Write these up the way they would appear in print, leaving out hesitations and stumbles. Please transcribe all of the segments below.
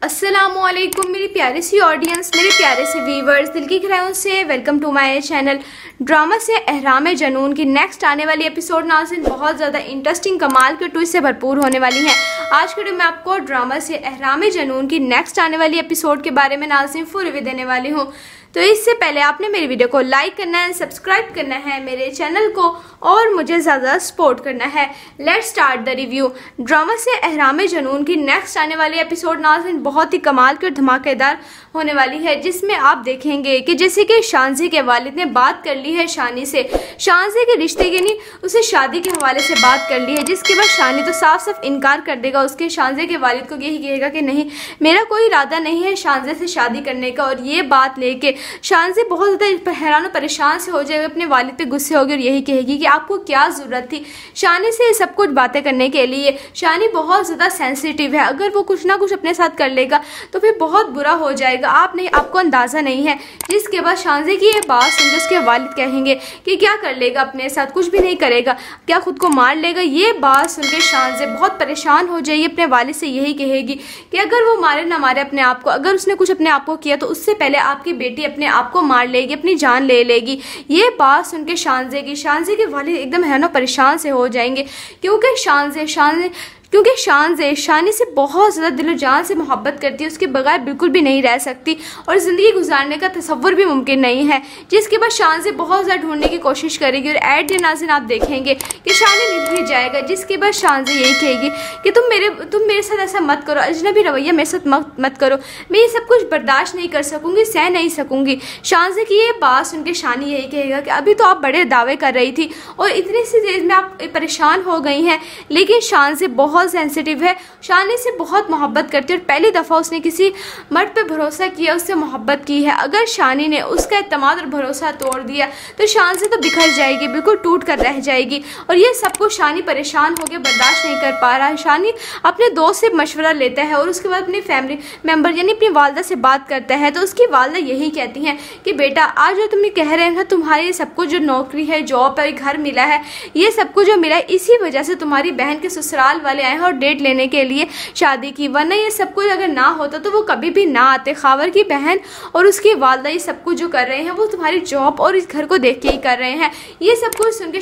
अस्सलामुअलैकुम मेरी प्यारी सी ऑडियंस, मेरे प्यारे से व्यूवर्स, दिल की गहराइयों से welcome to my channel. Drama से एहराम जनून की नेक्स्ट आने वाली एपिसोड नाज़रीन बहुत ज़्यादा इंटरेस्टिंग कमाल के ट्विस्ट से भरपूर होने वाली है। आज के वीडियो में आपको ड्रामा से एहराम जनून की नेक्स्ट आने वाली एपिसोड के बारे में नाज़रीन फुल रिव्यू देने वाली हूँ। तो इससे पहले आपने मेरी वीडियो को लाइक करना है, सब्सक्राइब करना है मेरे चैनल को और मुझे ज़्यादा सपोर्ट करना है। Let's start the review. Drama से एहराम जनून की नेक्स्ट आने वाली एपिसोड नाज़रीन बहुत ही कमाल की और धमाकेदार होने वाली है, जिसमें आप देखेंगे कि जैसे कि शानजी के वालिद ने बात कर ली है शानी से, शानजी के रिश्ते की नहीं उसे शादी के हवाले से बात कर ली है, जिसके बाद शानी तो साफ साफ इनकार कर देगा उसके शानजी के वालिद को, यही कहेगा कि नहीं मेरा कोई इरादा नहीं है शानजी से शादी करने का। और ये बात लेके शानजी बहुत ज़्यादा हैरान और परेशान से हो जाएगा, अपने वालिद पे गुस्से होगी और यही कहेगी कि आपको क्या ज़रूरत थी शानी से सब कुछ बातें करने के लिए। शानी बहुत ज़्यादा सेंसिटिव है, अगर वो कुछ ना कुछ अपने साथ कर लेगा तो फिर बहुत बुरा हो जाएगा, आपको अंदाज़ा नहीं है। जिसके बाद शानजी की ये बात सुनकर उसके वालिद कहेंगे कि क्या कर लेगा अपने साथ, कुछ भी नहीं करेगा, क्या खुद को मार लेगा। ये बात सुनकर शानजी बहुत परेशान हो जाएगी, अपने वालिद से यही कहेगी कि अगर वो मारे ना मारे अपने आप को, अगर उसने कुछ अपने आप को किया तो उससे पहले आपकी बेटी अपने आप को मार लेगी, अपनी जान ले लेगी। ये बात सुनकर शानजी के वालिद एकदम है ना परेशान से हो जाएंगे, क्योंकि शानी से बहुत ज़्यादा दिलो जान से मोहब्बत करती है, उसके बगैर बिल्कुल भी नहीं रह सकती और ज़िंदगी गुजारने का तसव्वुर भी मुमकिन नहीं है। जिसके बाद शानी बहुत ज़्यादा ढूंढने की कोशिश करेगी और एट द नाज़रीन आप देखेंगे कि शानी मिल ही जाएगा। जिसके बाद शानी यही कहेगी कि तुम मेरे साथ ऐसा मत करो, अजनबी रवैया मेरे साथ मत करो, मैं ये सब कुछ बर्दाश्त नहीं कर सकूँगी, सह नहीं सकूँगी। शानी की ये बात सुन के शानी यही कहेगा कि अभी तो आप बड़े दावे कर रही थी और इतनी सी देर में आप परेशान हो गई हैं, लेकिन शानी बहुत सेंसिटिव है, शानी से बहुत मोहब्बत करती है और पहली दफ़ा उसने किसी मर्द पे भरोसा किया, उससे मोहब्बत की है। अगर शानी ने उसका इत्मीनान और भरोसा तोड़ दिया तो शानी तो बिखर जाएगी, बिल्कुल टूट कर रह जाएगी। और ये सब कुछ शानी परेशान हो गया, बर्दाश्त नहीं कर पा रहा है। शानी अपने दोस्त से मशवरा लेता है और उसके बाद अपनी फैमिली मेम्बर यानी अपनी वालदा से बात करता है, तो उसकी वालदा यही कहती हैं कि बेटा आज जो तुम कह रहे हैं ना, तुम्हारे सब कुछ जो नौकरी है, जॉब है, घर मिला है, ये सब कुछ जो मिला है इसी वजह से तुम्हारी बहन के ससुराल वाले आए हैं और डेट लेने के लिए शादी की, वरना ये सब कुछ अगर ना होता तो वो कभी भी ना आते। खावर की बहन और उसकी वालदा ये सब कुछ जो कर रहे हैं वो तुम्हारी जॉब और इस घर को देख के ही कर रहे हैं। ये सब कुछ सुन के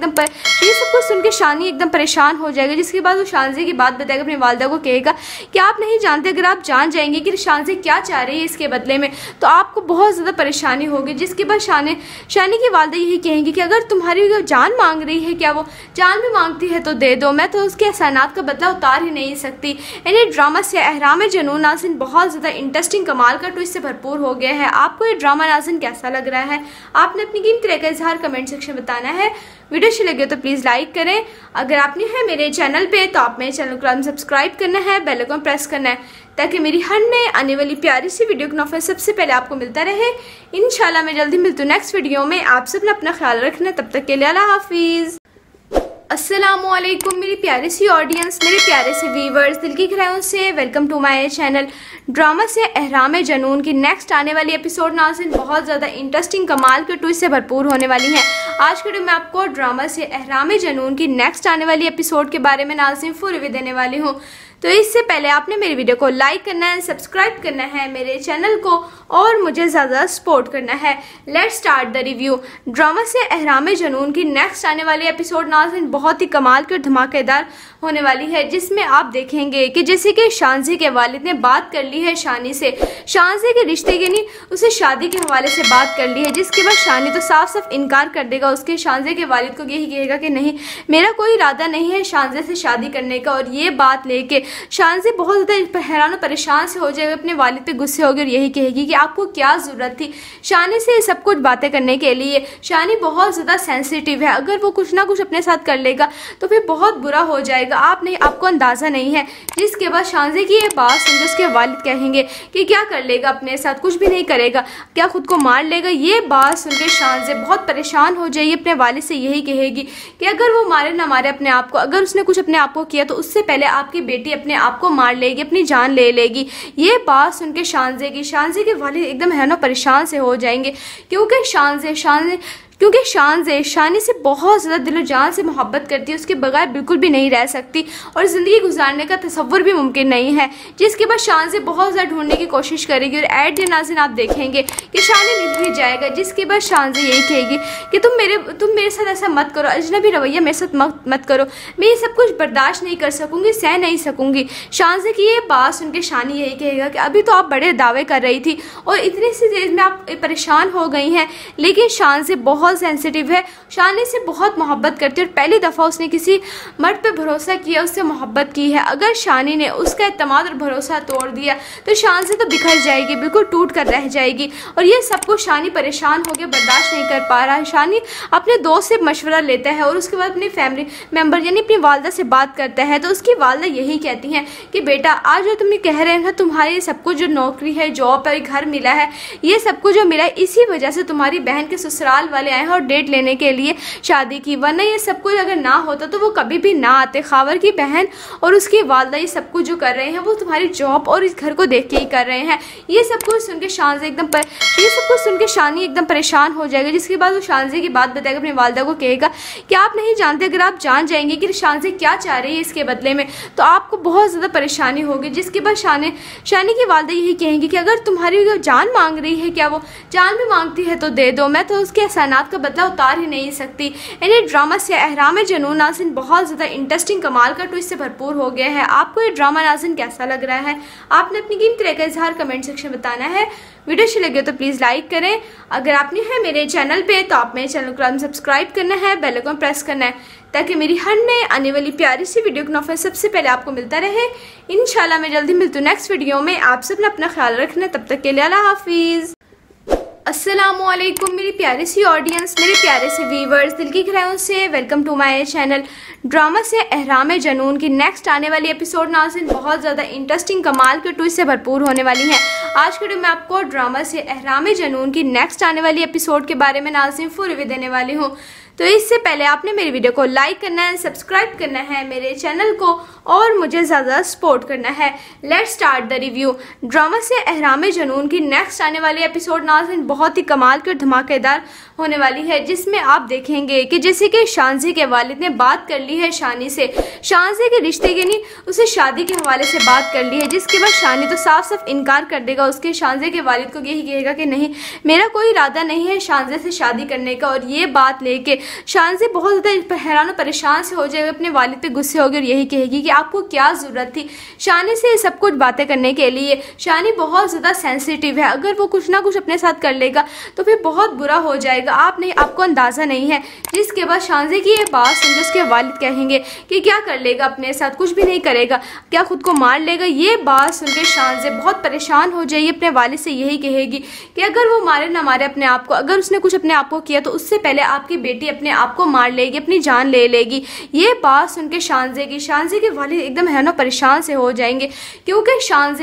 शानी एकदम परेशान हो जाएगा। जिसके बाद वो शानी की बात बताएगा, अपनी वालदा को कहेगा कि आप नहीं जानते, अगर आप जान जाएंगे कि शानी क्या चाह रही है इसके बदले में तो आपको बहुत ज़्यादा परेशानी होगी। जिसके बाद शानी की वालदा यही कहेंगी कि अगर तुम्हारी जान मांग रही है, क्या वो जान भी मांगती है तो दे दो, मैं तो उसके एहसानात का बदला उतार ही नहीं सकती। यानी ड्रामा से एहराम जनून नाज़रीन बहुत ज़्यादा इंटरेस्टिंग कमाल का ट्विस्ट से भरपूर हो गया है। आपको ये ड्रामा नाज़रीन कैसा लग रहा है, आपने अपनी कीमती राय का इजहार कमेंट सेक्शन में बताना है। वीडियो अच्छी लगे तो प्लीज़ लाइक करें, अगर आपने है मेरे चैनल पे तो आप मेरे चैनल को सब्सक्राइब करना है, बेल आइकन प्रेस करना है ताकि मेरी हर नए आने वाली प्यारी सी वीडियो का नोटिफिकेशन सबसे पहले आपको मिलता रहे। इंशाल्लाह मैं जल्दी मिलती हूँ नेक्स्ट वीडियो में। आप सब ने अपना ख्याल रखना, तब तक के लिए अल्लाह हाफिज़। अस्सलामुअलैकुम मेरी प्यारी सी ऑडियंस, मेरे प्यारे से व्यूवर्स, दिल की गहराइयों से welcome to my channel. Drama से एहराम जनून की नेक्स्ट आने वाली एपिसोड नाज़रीन बहुत ज़्यादा इंटरेस्टिंग कमाल के ट्विस्ट से भरपूर होने वाली है। आज के वीडियो में आपको ड्रामा से एहराम जनून की नेक्स्ट आने वाली एपिसोड के बारे में नाज़रीन फुल रिव्यू देने वाली हूँ। तो इससे पहले आपने मेरी वीडियो को लाइक करना है, सब्सक्राइब करना है मेरे चैनल को और मुझे ज़्यादा सपोर्ट करना है। Let's start the review. Drama से एहराम जनून की नेक्स्ट आने वाली एपिसोड नाज़रीन बहुत ही कमाल की और धमाकेदार होने वाली है, जिसमें आप देखेंगे कि जैसे कि शानजी के वालिद ने बात कर ली है शानी से, शानजी के रिश्ते की नहीं उसे शादी के हवाले से बात कर ली है। जिसके बाद शानी तो साफ साफ इनकार कर देगा उसके शानजी के वालिद को, यही कहेगा कि नहीं मेरा कोई इरादा नहीं है शानजी से शादी करने का। और ये बात लेके शानी बहुत ज़्यादा हैरान और परेशान से हो जाएगा, अपने वालिद पे गुस्से होगी और यही कहेगी कि आपको क्या ज़रूरत थी शानी से सब कुछ बातें करने के लिए। शानी बहुत ज़्यादा सेंसिटिव है, अगर वो कुछ ना कुछ अपने साथ कर लेगा तो फिर बहुत बुरा हो जाएगा, आपको अंदाज़ा नहीं है। जिसके बाद शानी की ये बात सुनकर उसके वालिद कहेंगे कि क्या कर लेगा अपने साथ, कुछ भी नहीं करेगा, क्या खुद को मार लेगा। ये बात सुनकर शानी बहुत परेशान हो जाएगी, अपने वालिद से यही कहेगी कि अगर वो मारे ना मारे अपने आप को, अगर उसने कुछ अपने आप को किया तो उससे पहले आपकी बेटी अपने आप को मार लेगी, अपनी जान ले लेगी। ये बात सुन के शानी के वालिद एकदम है ना परेशान से हो जाएंगे, क्योंकि क्योंकि शानी से बहुत ज़्यादा दिलो जान से मोहब्बत करती है, उसके बगैर बिल्कुल भी नहीं रह सकती और ज़िंदगी गुजारने का तसव्वुर भी मुमकिन नहीं है। जिसके बाद शान से बहुत ज़्यादा ढूंढने की कोशिश करेगी और एट द नाज़रीन आप देखेंगे कि शानी मिल ही जाएगा। जिसके बाद शान से यही कहेगी कि तुम मेरे साथ ऐसा मत करो, अजनबी रवैया मेरे साथ मत करो, मैं ये सब कुछ बर्दाश्त नहीं कर सकूँगी, सह नहीं सकूँगी। शान से की ये बात सुन के शानी यही कहेगा कि अभी तो आप बड़े दावे कर रही थी और इतनी सी देर में आप परेशान हो गई हैं, लेकिन शान से बहुत सेंसिटिव है, शानी से बहुत मोहब्बत करती है और पहली दफ़ा उसने किसी मर्द पे भरोसा किया, उससे मोहब्बत की है। अगर शानी ने उसका एतमाद और भरोसा तोड़ दिया तो शान से तो बिखर जाएगी, बिल्कुल टूट कर रह जाएगी। और ये सब कुछ शानी परेशान हो गया, बर्दाश्त नहीं कर पा रहा है। शानी अपने दोस्त से मशवरा लेता है और उसके बाद अपनी फैमिली मेम्बर यानी अपनी वालदा से बात करता है। तो उसकी वालदा यही कहती हैं कि बेटा आज जो तुम कह रहे हैं तुम्हारे सब कुछ जो नौकरी है, जॉब है, घर मिला है, ये सब कुछ जो मिला है इसी वजह से तुम्हारी बहन के ससुराल वाले आए हैं और डेट लेने के लिए शादी की, वरना ये सब कुछ अगर ना होता तो वो कभी भी ना आते। खावर की बहन और उसकी वालदा ये सब कुछ जो कर रहे हैं वो तुम्हारी जॉब और इस घर को देख के ही कर रहे हैं। ये सब कुछ सुन के शानी एकदम परेशान हो जाएगा। जिसके बाद वो शानजी की बात बताएगा, अपनी वालदा को कहेगा कि आप नहीं जानते, अगर आप जान जाएंगे कि शानजी क्या चाह रही है इसके बदले में तो आपको बहुत ज़्यादा परेशानी होगी। जिसके बाद शानी की वालदा यही कहेंगी कि अगर तुम्हारी जान मांग रही है, क्या वो जान भी मांगती है तो दे दो, मैं तो उसके एहसानात का बदला उतार ही नहीं सकती। यानी ड्रामा से एहराम जनून नाज़रीन बहुत ज़्यादा इंटरेस्टिंग कमाल का ट्विस्ट से भरपूर हो गया है। आपको ये ड्रामा नाज़रीन कैसा लग रहा है? आपने अपनी कीमती राय का इजहार कमेंट सेक्शन में बताना है। वीडियो अच्छी लगे तो प्लीज़ लाइक करें। अगर आपने है मेरे चैनल पे तो आप मेरे चैनल को सब्सक्राइब करना है, बेल आइकन प्रेस करना है ताकि मेरी हर नए आने वाली प्यारी सी वीडियो का नोटिफिकेशन सबसे पहले आपको मिलता रहे। इंशाल्लाह मैं जल्दी मिलती हूँ नेक्स्ट वीडियो में। आप सब अपना ख्याल रखना, तब तक के लिए अल्लाह हाफिज़। अस्सलामुअलैकुम मेरी प्यारी सी ऑडियंस, मेरे प्यारे से व्यूवर्स, दिल की गहराइयों से welcome to my channel. Drama से एहराम जनून की नेक्स्ट आने वाली एपिसोड नाज़रीन बहुत ज़्यादा इंटरेस्टिंग कमाल के ट्विस्ट से भरपूर होने वाली है। आज के वीडियो में आपको ड्रामा से एहराम जनून की नेक्स्ट आने वाली एपिसोड के बारे में नाज़रीन फुल रिव्यू देने वाली हूँ। तो इससे पहले आपने मेरी वीडियो को लाइक करना है, सब्सक्राइब करना है मेरे चैनल को और मुझे ज़्यादा सपोर्ट करना है। Let's start the review. Drama से एहराम जनून की नेक्स्ट आने वाली एपिसोड नाज़रीन बहुत ही कमाल की और धमाकेदार होने वाली है, जिसमें आप देखेंगे कि जैसे कि शानजी के वालिद ने बात कर ली है शानी से, शानजी के रिश्ते के नहीं उसे शादी के हवाले से बात कर ली है। जिसके बाद शानी तो साफ साफ इनकार कर देगा उसके शानजी के वालिद को, यही कहेगा कि नहीं मेरा कोई इरादा नहीं है शानजी से शादी करने का। और ये बात लेके शानजी बहुत ज़्यादा हैरान और परेशान से हो जाएगी, अपने वालिद पे गुस्से होगी और यही कहेगी कि आपको क्या ज़रूरत थी शानी से ये सब कुछ बातें करने के लिए। शानी बहुत ज़्यादा सेंसिटिव है, अगर वो कुछ ना कुछ अपने साथ कर लेगा तो फिर बहुत बुरा हो जाएगा, आपको अंदाज़ा नहीं है। जिसके बाद शानजी की ये बात सुन उसके वालिद कहेंगे कि क्या कर लेगा अपने साथ, कुछ भी नहीं करेगा, क्या खुद को मार लेगा। ये बात सुन के शानजी बहुत परेशान हो जाएगी, अपने वालिद से यही कहेगी कि अगर वो मारे ना मारे अपने आप को, अगर उसने कुछ अपने आप को किया तो उससे पहले आपकी बेटी अपने आप को मार लेगी, अपनी जान ले लेगी। ये बात सुन के शानजी के वालिद एकदम हैरान और परेशान से हो जाएंगे, क्योंकि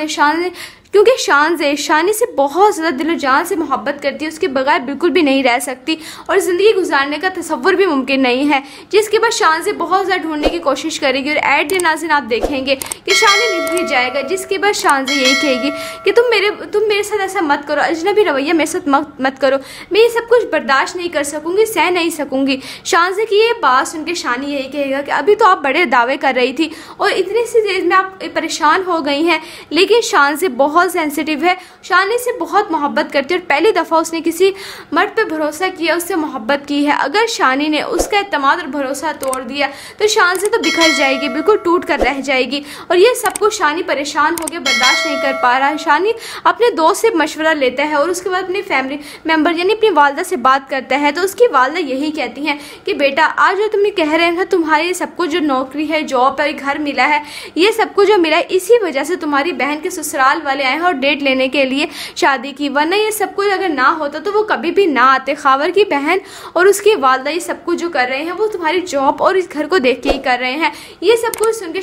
शानी से बहुत ज़्यादा दिलो जान से मोहब्बत करती है, उसके बगैर बिल्कुल भी नहीं रह सकती और ज़िंदगी गुजारने का तसव्वुर भी मुमकिन नहीं है। जिसके बाद शानी बहुत ज़्यादा ढूंढने की कोशिश करेगी और एट द नाज़रीन आप देखेंगे कि शानी मिल ही जाएगा। जिसके बाद शानी यही कहेगी कि तुम मेरे साथ ऐसा मत करो, अजनबी रवैया मेरे साथ मत करो, मैं ये सब कुछ बर्दाश्त नहीं कर सकूँगी, सह नहीं सकूँगी। शानी की ये बात सुन के शानी यही कहेगा कि अभी तो आप बड़े दावे कर रही थी और इतनी सी देर में आप परेशान हो गई हैं, लेकिन शानी बहुत सेंसिटिव है, शानी से बहुत मोहब्बत करती है और पहली दफ़ा उसने किसी मर्द पे भरोसा किया, उससे मोहब्बत की है। अगर शानी ने उसका एतमाद और भरोसा तोड़ दिया तो शान से तो बिखर जाएगी, बिल्कुल टूट कर रह जाएगी। और ये सब कुछ शानी परेशान हो गया, बर्दाश्त नहीं कर पा रहा है। शानी अपने दोस्त से मशवरा लेता है और उसके बाद अपनी फैमिली मेम्बर यानी अपनी वालदा से बात करता है। तो उसकी वालदा यही कहती हैं कि बेटा आज जो तुम कह रहे हैं तुम्हारे सब कुछ जो नौकरी है, जॉब है, घर मिला है, ये सब कुछ जो मिला है इसी वजह से तुम्हारी बहन के ससुराल वाले आए हैं और डेट लेने के लिए शादी की, वरना ये सब कुछ अगर ना होता तो वो कभी भी ना आते। खावर की बहन और उसकी वालदा ये सब कुछ जो कर रहे हैं वो तुम्हारी जॉब और इस घर को देख के ही कर रहे हैं। ये सब कुछ सुन के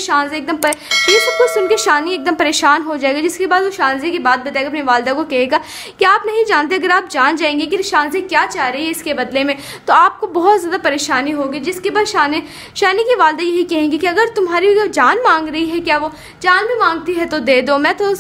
शानी एकदम परेशान हो जाएगा। जिसके बाद वो शानजी की बात बताएगा, अपनी वालदा को कहेगा कि आप नहीं जानते, अगर आप जान जाएंगे कि शानजी क्या चाह रही है इसके बदले में तो आपको बहुत ज़्यादा परेशानी होगी। जिसके बाद शानी की वालदा यही कहेंगी कि अगर तुम्हारी जान मांग रही है, क्या वो जान भी मांगती है तो दे दो, मैं तो उसके एहसानात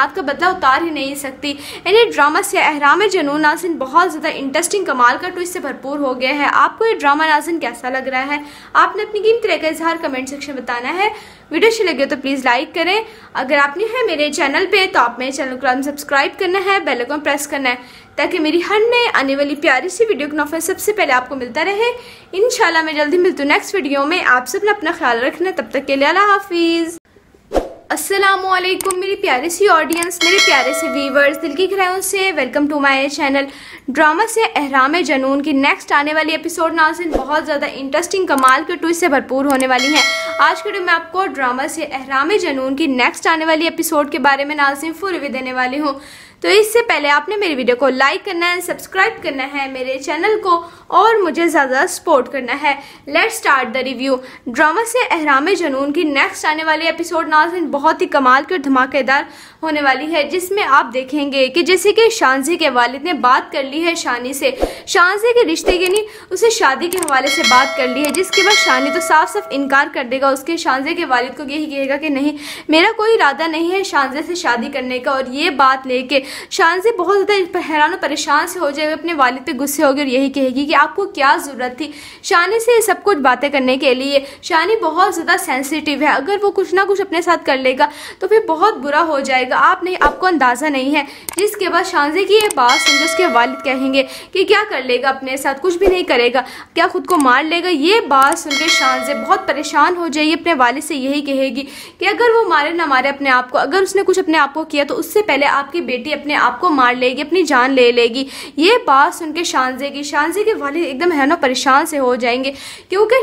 एहसानात का बदला उतार ही नहीं सकती। यानी ड्रामा से अहराम जुनून नाज़रीन बहुत ज़्यादा इंटरेस्टिंग कमाल का ट्विस्ट से भरपूर हो गया है। आपको ये ड्रामा नाज़रीन कैसा लग रहा है? आपने अपनी कीमती राय का इजहार कमेंट सेक्शन में बताना है। वीडियो अच्छी लगे तो प्लीज़ लाइक करें। अगर आप नहीं है मेरे चैनल पे तो आप मेरे चैनल को सब्सक्राइब करना है, बेल आइकन प्रेस करना है ताकि मेरी हर नए आने वाली प्यारी सी वीडियो का नोटिफिकेशन सबसे पहले आपको मिलता रहे। इंशाल्लाह मैं जल्दी मिलती हूँ नेक्स्ट वीडियो में। आप सब अपना ख्याल रखना, तब तक के लिए अल्लाह हाफिज़। अस्सलामुअलैकुम मेरी प्यारी सी ऑडियंस, मेरे प्यारे से व्यूवर्स, दिल की गहराइयों से welcome to my channel. Drama से अहराम जुनून की नेक्स्ट आने वाली एपिसोड नाज़रीन बहुत ज़्यादा इंटरेस्टिंग कमाल के ट्विस्ट से भरपूर होने वाली है। आज के वीडियो में आपको ड्रामा से अहराम जुनून की नेक्स्ट आने वाली एपिसोड के बारे में नाज़रीन फुल रिव्यू देने वाली हूँ। तो इससे पहले आपने मेरी वीडियो को लाइक करना है, सब्सक्राइब करना है मेरे चैनल को और मुझे ज़्यादा सपोर्ट करना है। Let's start the review. Drama से अहराम जुनून की नेक्स्ट आने वाली एपिसोड नाज़रीन बहुत ही कमाल की और धमाकेदार होने वाली है, जिसमें आप देखेंगे कि जैसे कि शानजी के वालिद ने बात कर ली है शानी से, शानजी के रिश्ते की नहीं उसे शादी के हवाले से बात कर ली है, जिसके बाद शानी तो साफ साफ इनकार कर देगा उसके शानजी के वालिद को, यही कहेगा कि नहीं मेरा कोई इरादा नहीं है शानजी से शादी करने का। और ये बात लेके शानजी बहुत ज़्यादा हैरान और परेशान से हो जाएगा, अपने वालिद पे गुस्से होगी और यही कहेगी कि आपको क्या ज़रूरत थी शानी से सब कुछ बातें करने के लिए। शानी बहुत ज़्यादा सेंसिटिव है, अगर वो कुछ ना कुछ अपने साथ कर लेगा तो फिर बहुत बुरा हो जाएगा, आपको अंदाज़ा नहीं है। जिसके बाद शानजी की ये बात सुन के उसके वालिद कहेंगे कि क्या कर लेगा अपने साथ, कुछ भी नहीं करेगा, क्या खुद को मार लेगा। ये बात सुन के शानजी बहुत परेशान हो जाएगी, अपने वालिद से यही कहेगी कि अगर वो मारे ना मारे अपने आप को, अगर उसने कुछ अपने आप को किया तो उससे पहले आपकी बेटी अपने आप को मार लेगी, अपनी जान ले लेगी। ये बात सुन के शानजी के वालिद एकदम हैरान परेशान से हो जाएंगे, क्योंकि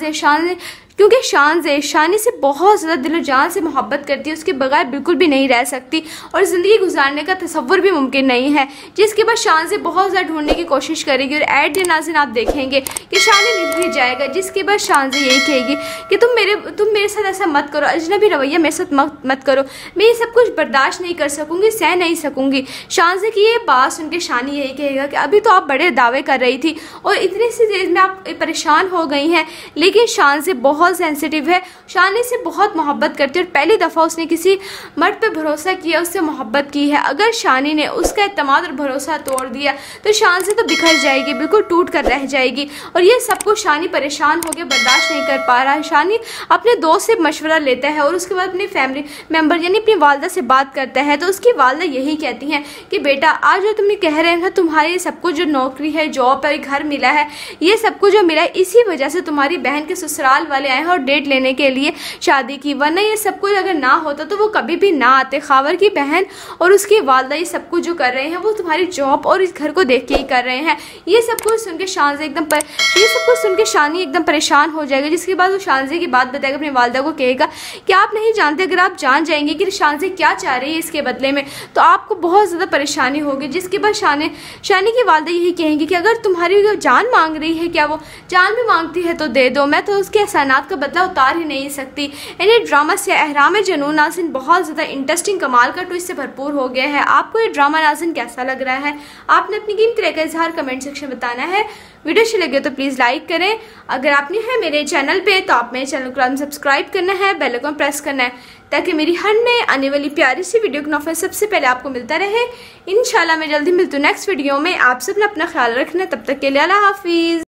शानी से बहुत ज़्यादा दिलो जान से मोहब्बत करती है, उसके बगैर बिल्कुल भी नहीं रह सकती और ज़िंदगी गुजारने का तसव्वुर भी मुमकिन नहीं है। जिसके बाद शानी बहुत ज़्यादा ढूंढने की कोशिश करेगी और एट द नाज़रीन आप देखेंगे कि शानी मिल ही जाएगा। जिसके बाद शानी यही कहेगी कि तुम मेरे साथ ऐसा मत करो, अजनबी रवैया मेरे साथ मत करो, मैं ये सब कुछ बर्दाश्त नहीं कर सकूँगी, सह नहीं सकूँगी। शानी की ये बात सुन के शानी यही कहेगा कि अभी तो आप बड़े दावे कर रही थी और इतनी सी देर में आप परेशान हो गई हैं, लेकिन शानी बहुत सेंसिटिव है, शानी से बहुत मोहब्बत करती है और पहली दफ़ा उसने किसी मर्द पे भरोसा किया, उससे मोहब्बत की है। अगर शानी ने उसका एतमाद और भरोसा तोड़ दिया तो शानी तो बिखर जाएगी, बिल्कुल टूट कर रह जाएगी। और ये सब कुछ शानी परेशान हो गया, बर्दाश्त नहीं कर पा रहा है। शानी अपने दोस्त से मशवरा लेता है और उसके बाद अपनी फैमिली मेम्बर यानी अपनी वालदा से बात करता है। तो उसकी वालदा यही कहती हैं कि बेटा आज जो तुमने कह रहे हैं तुम्हारे सब कुछ जो नौकरी है, जॉब है, घर मिला है, ये सब कुछ जो मिला है इसी वजह से तुम्हारी बहन के ससुराल वाले आए हैं और डेट लेने के लिए शादी की, वरना ये सब कुछ अगर ना होता तो वो कभी भी ना आते। खावर की बहन और उसकी वालदा ये सब कुछ जो कर रहे हैं वो तुम्हारी जॉब और इस घर को देख के ही कर रहे हैं। ये सब कुछ सुन के शानी एकदम परेशान हो जाएगा। जिसके बाद वो शानी की बात बताएगा, अपनी वालदा को कहेगा कि आप नहीं जानते, अगर आप जान जाएंगे कि शानी क्या चाह रही है इसके बदले में तो आपको बहुत ज़्यादा परेशानी होगी। जिसके बाद शानी की वालदा यही कहेंगी कि अगर तुम्हारी जान मांग रही है, क्या वो जान भी मांगती है तो दे दो, मैं तो उसके एहसानात का बदला उतार ही नहीं सकती। यानी ड्रामा से अहराम जुनून नाज़रीन बहुत ज़्यादा इंटरेस्टिंग कमाल का ट्विस्ट से भरपूर हो गया है। आपको ये ड्रामा नाज़रीन कैसा लग रहा है? आपने अपनी कीमती राय का इजहार कमेंट सेक्शन में बताना है। वीडियो अच्छी लगे तो प्लीज़ लाइक करें। अगर आप नहीं है मेरे चैनल पे तो आप मेरे चैनल को सब्सक्राइब करना है, बेल आइकन प्रेस करना है ताकि मेरी हर नए आने वाली प्यारी सी वीडियो का नोटिफिकेशन सबसे पहले आपको मिलता रहे। इंशाल्लाह मैं जल्दी मिलती हूँ नेक्स्ट वीडियो में। आप सब अपना ख्याल रखना, तब तक के लिए अल्लाह हाफिज़।